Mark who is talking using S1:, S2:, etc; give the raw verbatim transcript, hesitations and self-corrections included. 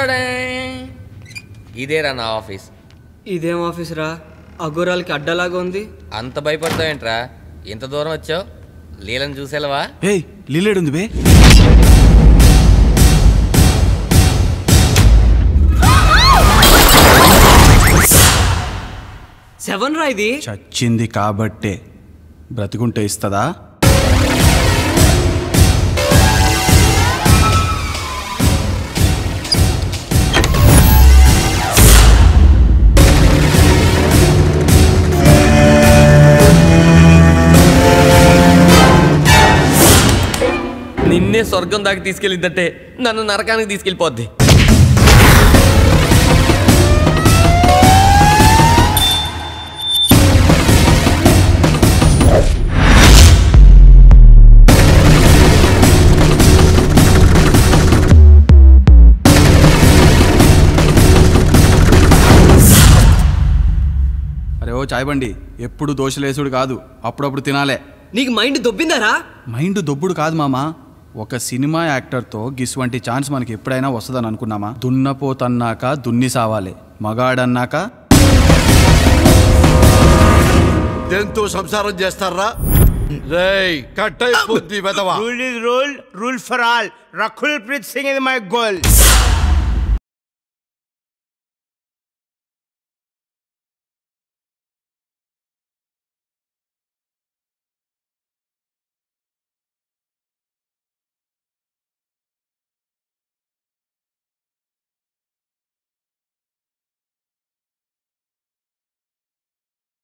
S1: ఇదేరా నా ఆఫీస్.
S2: ఇదేం ఆఫీస్ రా? అఘోరాలకి అడ్డలాగా ఉంది.
S1: అంత భయపడతావేంట్రా? ఇంత దూరం వచ్చావు, లీలను చూసేలవా?
S3: ఏయ్ లీలేడుంది బే.
S2: సెవెన్ రా ఇది.
S3: చచ్చింది కాబట్టే, బ్రతికుంటే ఇస్తుందా?
S1: నిన్నే స్వర్గం దాకా తీసుకెళ్ళిద్దంటే నన్ను నరకానికి తీసుకెళ్ళిపోద్ది.
S3: అరే ఓ చాయ్ బండి, ఎప్పుడు దోశలేసుడు కాదు, అప్పుడప్పుడు తినాలే.
S2: నీకు మైండ్ దొబ్బిందారా?
S3: మైండ్ దొబ్బుడు కాదు మామా, ఒక సినిమా యాక్టర్తో గిస్ వంటి ఛాన్స్ మనకి ఎప్పుడైనా వస్తుందని అనుకున్నామా? దున్నపోతన్నాక దున్ని సావాలి, మగాడన్నాక
S4: దేంతో సంసారం చేస్తారా? రేయ్ కట్ అయిపోద్ది వెదవా.
S5: Rule is rule, rule for all. Rakul Preet Singh is my goal.